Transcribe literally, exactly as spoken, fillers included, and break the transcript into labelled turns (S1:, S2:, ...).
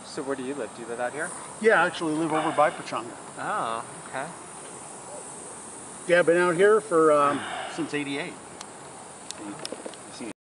S1: So where do you live? Do you live out here?
S2: Yeah, I actually live over by Pechanga.
S1: Oh, okay.
S2: Yeah, I've been out here for um, since eighty-eight.